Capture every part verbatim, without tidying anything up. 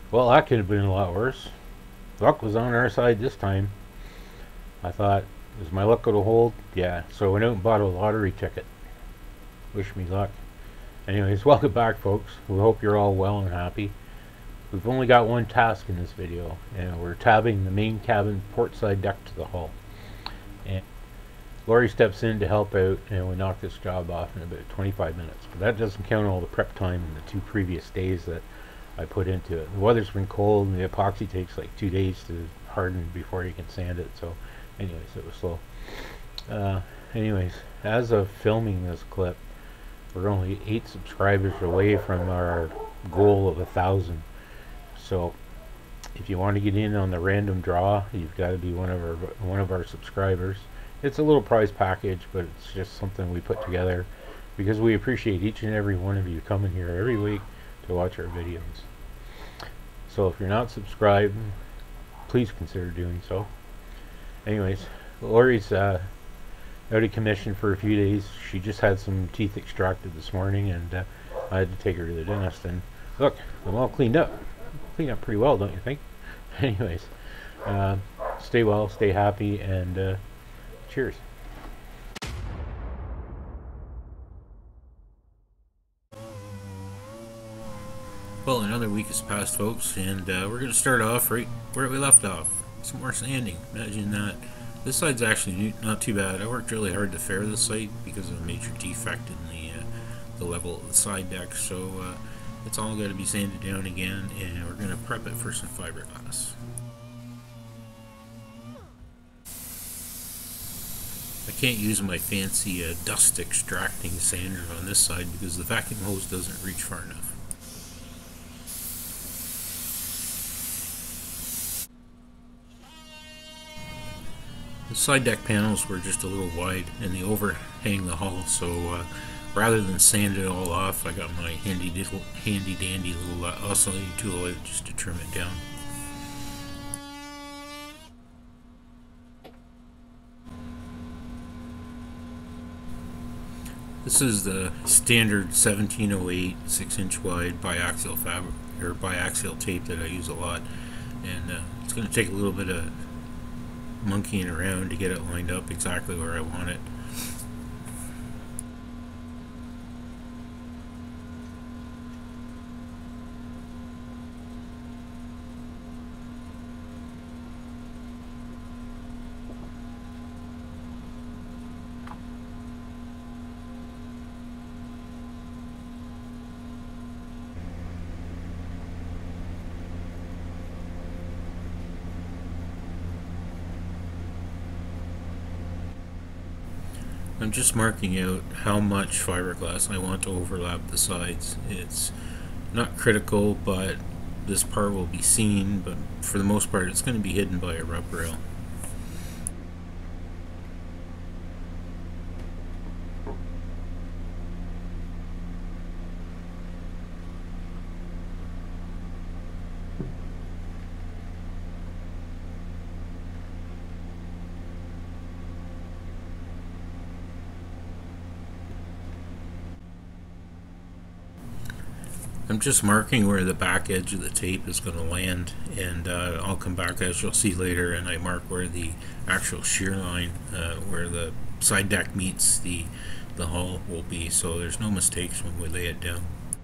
Well, that could have been a lot worse. Luck was on our side this time. I thought, is my luck going to hold? Yeah. So I went out and bought a lottery ticket. Wish me luck. Anyways, welcome back, folks. We hope you're all well and happy. We've only got one task in this video, and we're tabbing the main cabin port side deck to the hull. And Lori steps in to help out, and we knock this job off in about twenty-five minutes. But that doesn't count all the prep time in the two previous days that I put into it. The weather's been cold, and the epoxy takes like two days to harden before you can sand it. So, anyways, it was slow. Uh, anyways, as of filming this clip, we're only eight subscribers away from our goal of a thousand. So, if you want to get in on the random draw, you've got to be one of our one of our subscribers. It's a little prize package, but it's just something we put together because we appreciate each and every one of you coming here every week to watch our videos. So if you're not subscribed, please consider doing so. Anyways, Lori's uh, out of commission for a few days. She just had some teeth extracted this morning, and uh, I had to take her to the dentist. And look, I'm all cleaned up. Cleaned up pretty well, don't you think? Anyways, uh, stay well, stay happy, and uh, cheers. Well, another week has passed, folks, and uh, we're going to start off right where we left off. Some more sanding. Imagine that. This side's actually not too bad. I worked really hard to fair this site because of a major defect in the uh, the level of the side deck, so uh, it's all got to be sanded down again, and we're going to prep it for some fiberglass. I can't use my fancy uh, dust extracting sander on this side because the vacuum hose doesn't reach far enough. The side deck panels were just a little wide and they overhang the hull, so uh, rather than sand it all off, I got my handy little, handy dandy little uh, oscillating tool out just to trim it down. This is the standard seventeen oh eight six inch wide biaxial fabric or biaxial tape that I use a lot, and uh, it's going to take a little bit of monkeying around to get it lined up exactly where I want it. I'm just marking out how much fiberglass I want to overlap the sides. It's not critical, but this part will be seen, but for the most part it's going to be hidden by a rub rail. I'm just marking where the back edge of the tape is going to land, and uh, I'll come back, as you'll see later, and I mark where the actual shear line, uh, where the side deck meets the, the hull will be, so there's no mistakes when we lay it down.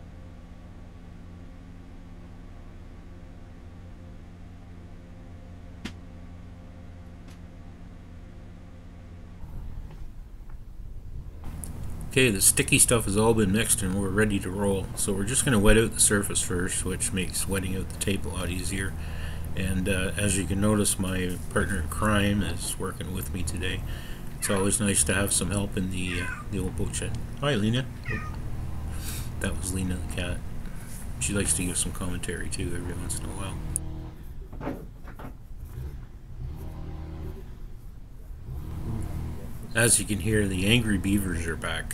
Okay, the sticky stuff has all been mixed and we're ready to roll. So we're just going to wet out the surface first, which makes wetting out the tape a lot easier. And uh, as you can notice, my partner in crime is working with me today. It's always nice to have some help in the, uh, the old boat shed. Hi, Lena. Oh, that was Lena the cat. She likes to give some commentary too every once in a while. As you can hear, the angry beavers are back.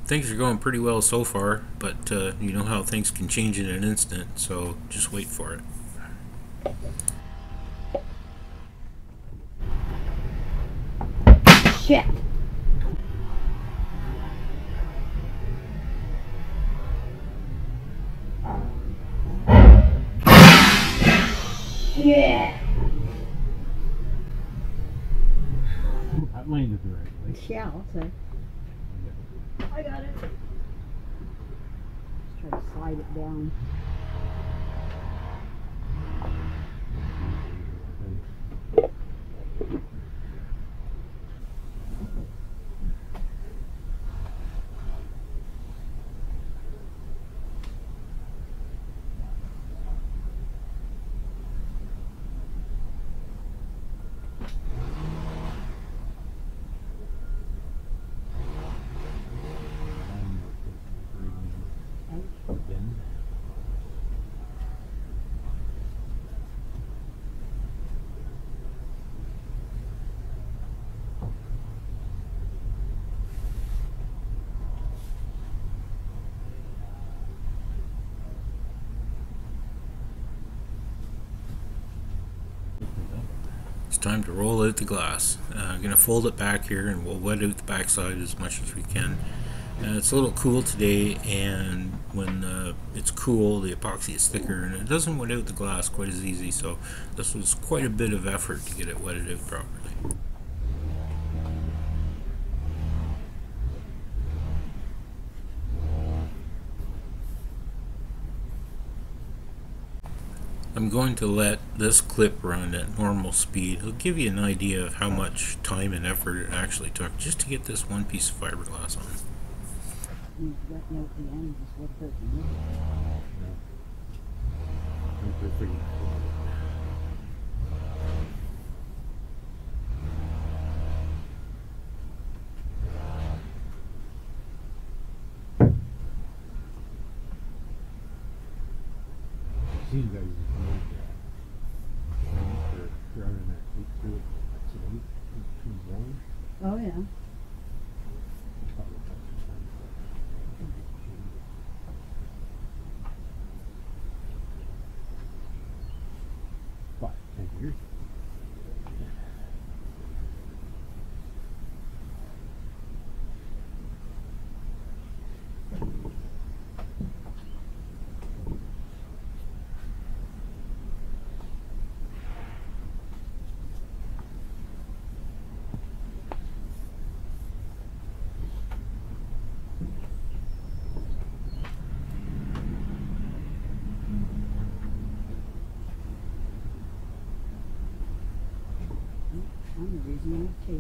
things are going pretty well so far, but uh, you know how things can change in an instant, so just wait for it. Shit. Shit. I landed the right way. Yeah, I'll say. I got it. Just try to slide it down. It's time to roll out the glass. Uh, I'm going to fold it back here and we'll wet out the backside as much as we can. Uh, it's a little cool today, and when uh, it's cool the epoxy is thicker and it doesn't wet out the glass quite as easy, so this was quite a bit of effort to get it wetted out properly. I'm going to let this clip run at normal speed. It'll give you an idea of how much time and effort it actually took just to get this one piece of fiberglass on. You guys made that. For driving that eight through it's an eight, eight two one. Oh, yeah. Five, ten years. I'm using my tape.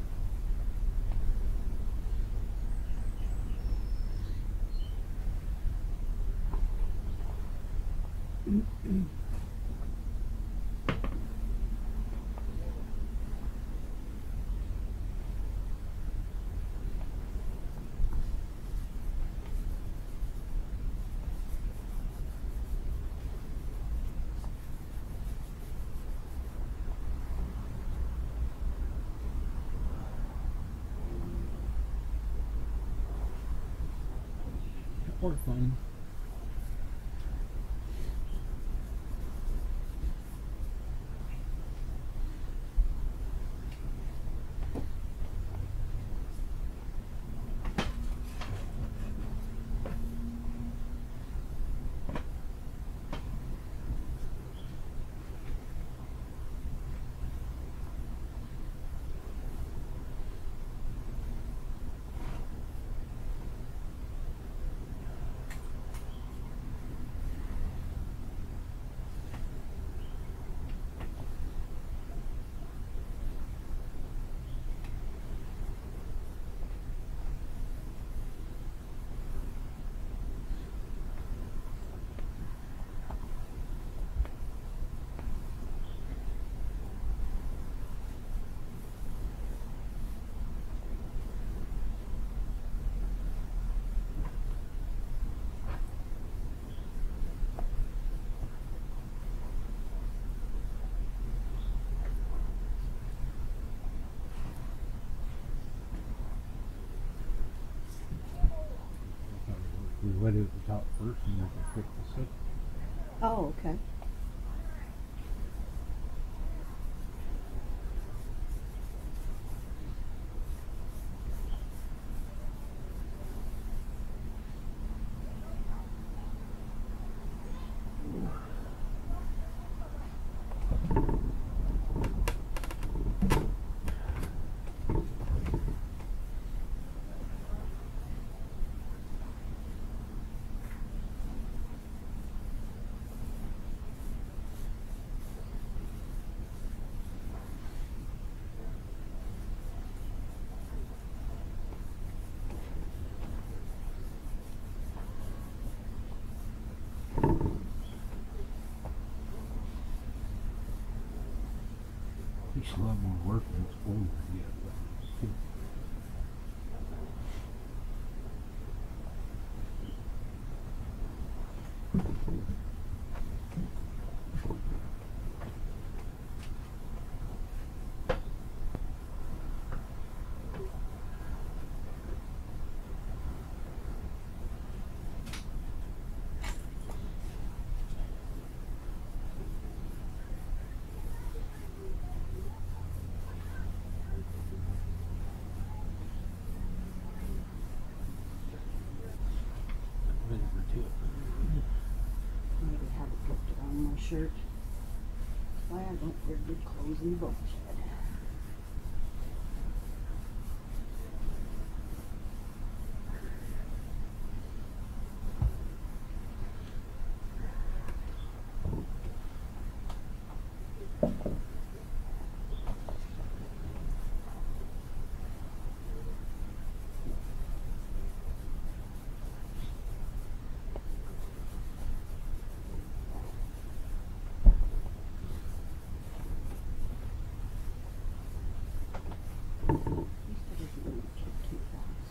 Or fun. wet out the top first and make it quick to sit. Oh, okay. You still have more work when it's older. Yeah. Maybe have it put it on my shirt. Why I don't wear good clothes in the boat shed. At least I didn't move it too fast.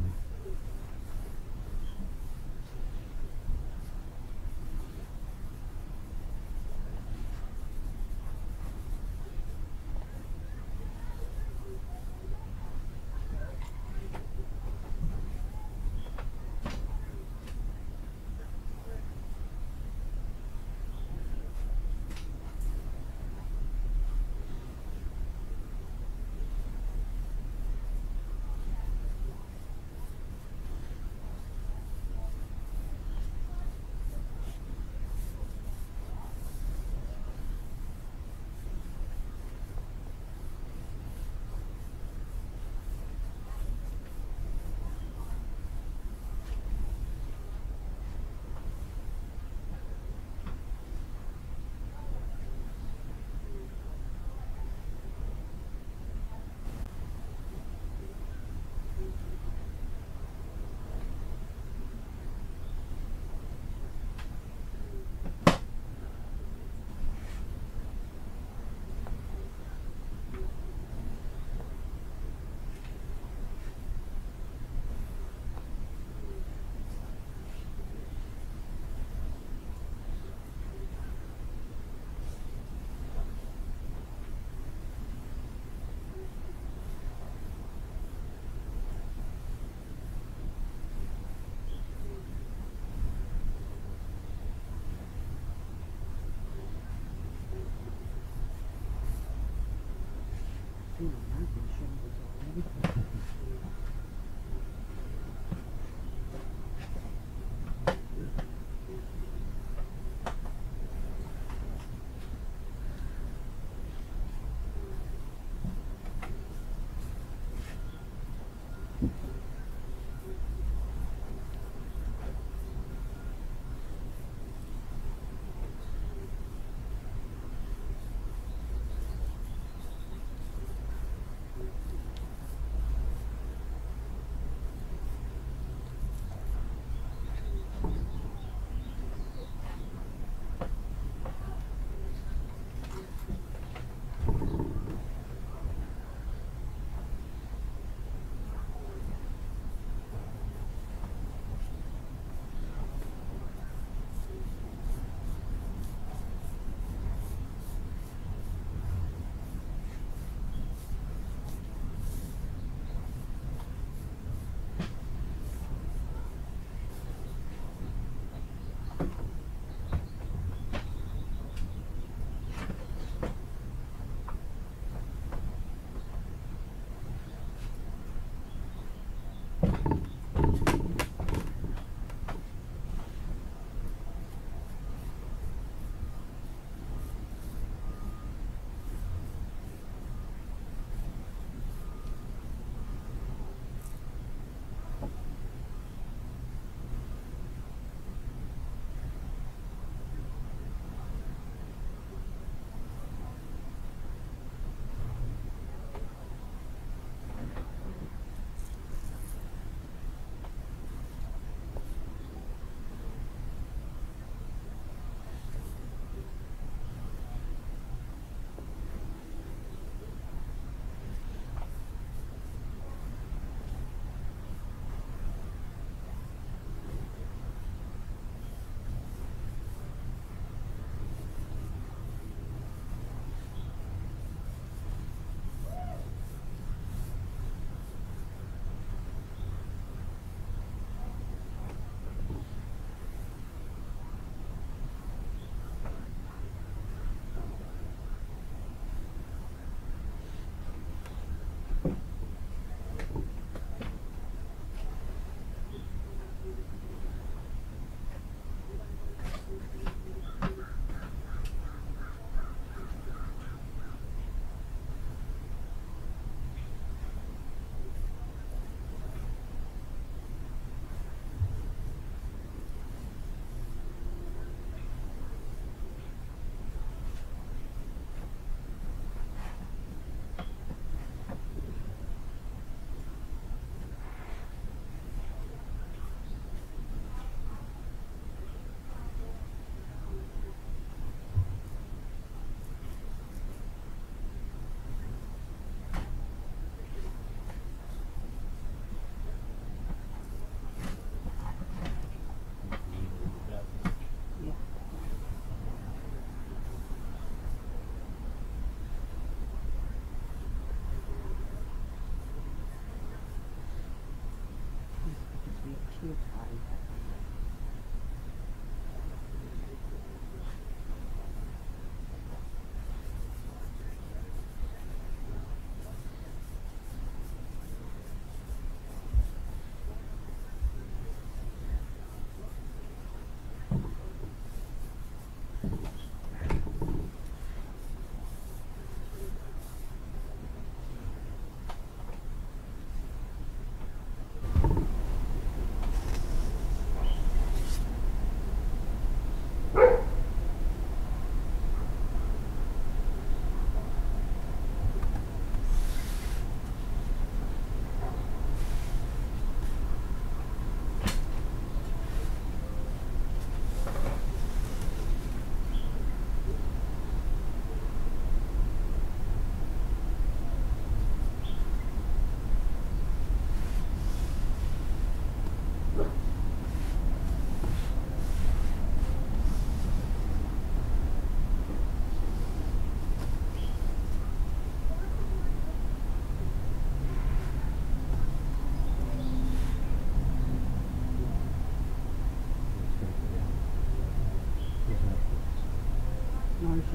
Ooh, I've been shoulders already.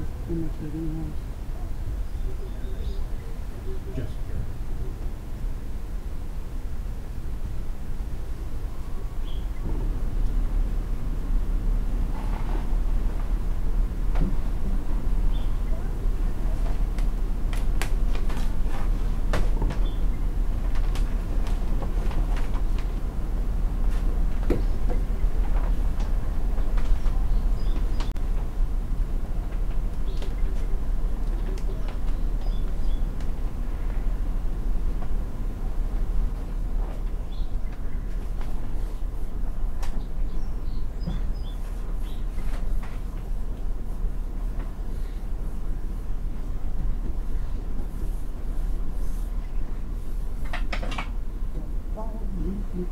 just imitating him. Just Follow me.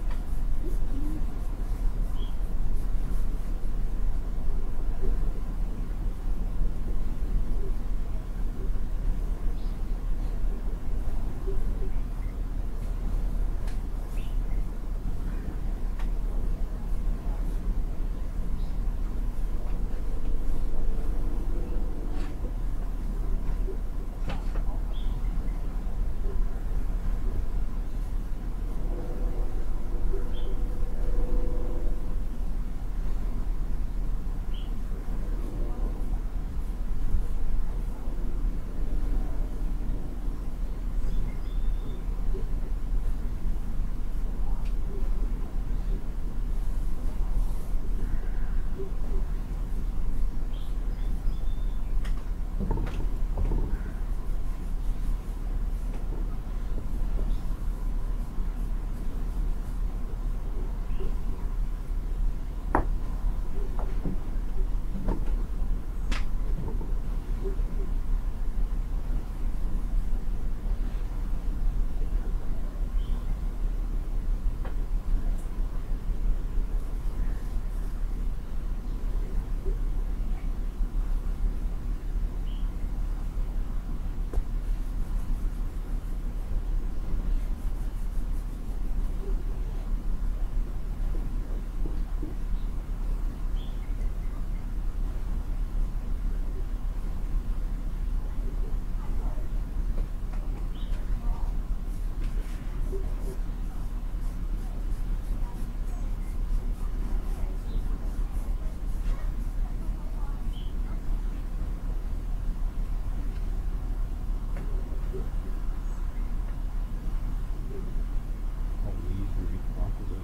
all these were each opposite.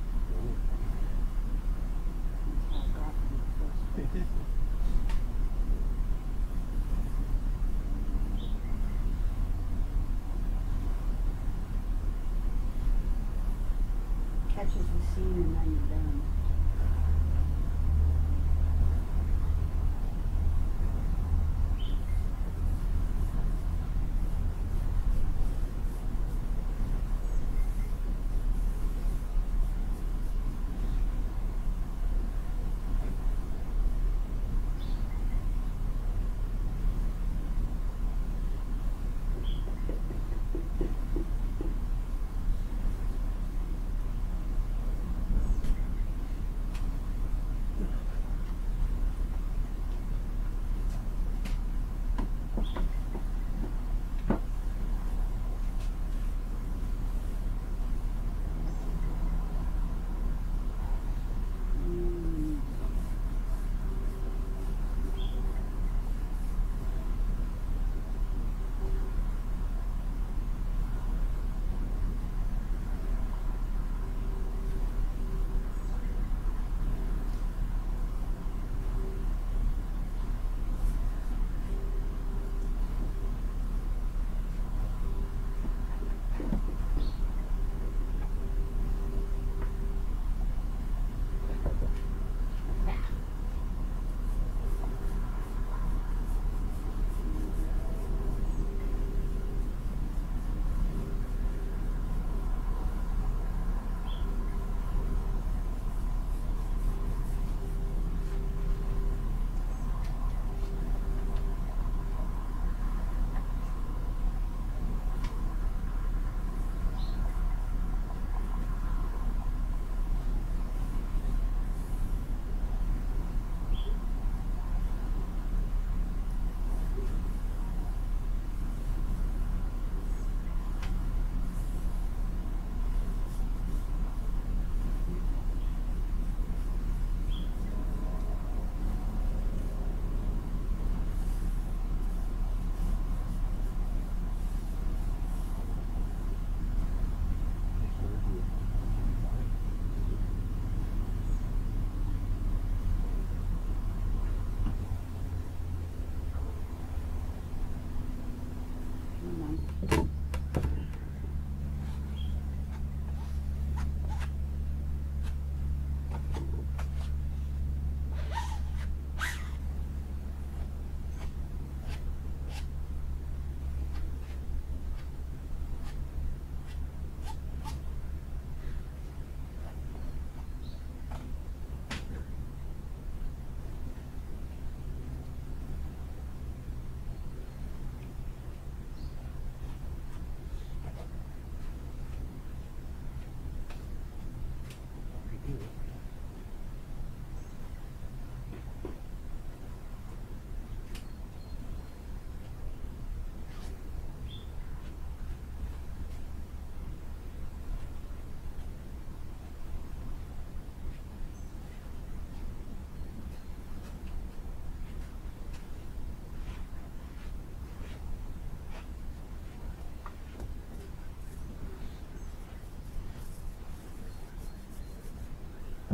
I got him first. Catches the scene and then you're done.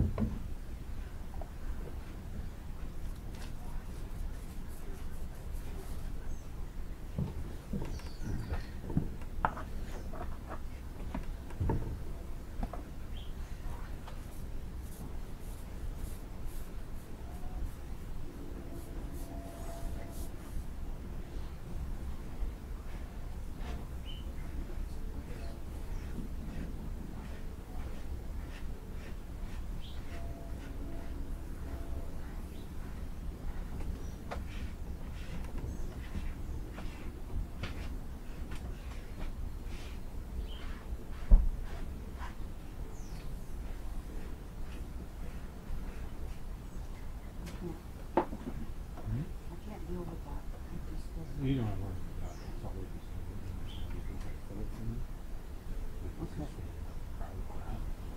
I can't deal with that. It just doesn't. You don't have to worry about that. It's always the same. You can just fill it in. It's Okay. just a crowd of that.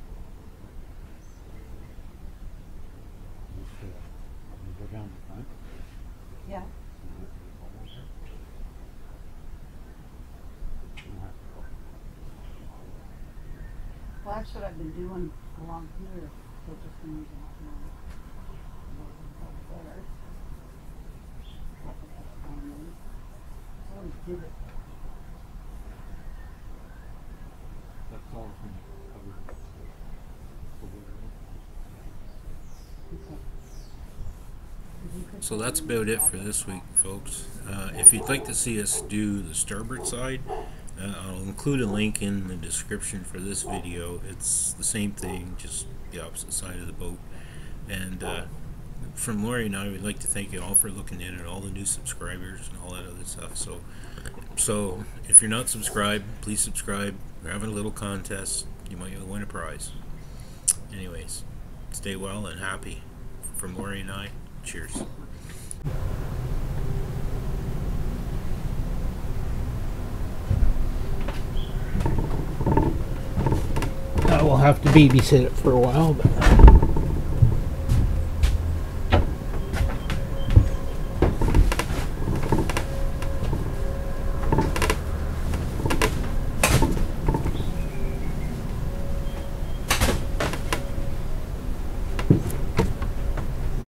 Just, uh, you go down the front. Yeah. And you have to go over there. You don't have to go. Well, that's what I've been doing along here. So just been using it now. Over there. Always did it. That's all from covered. So that's about it for this week, folks. Uh, if you'd like to see us do the starboard side, uh, I'll include a link in the description for this video. It's the same thing, just the opposite side of the boat. And uh, from Lori and I, we'd like to thank you all for looking in and all the new subscribers and all that other stuff. So, so if you're not subscribed, please subscribe. We're having a little contest. You might win a prize. Anyways, stay well and happy. From Lori and I, cheers. I will have to babysit it for a while, but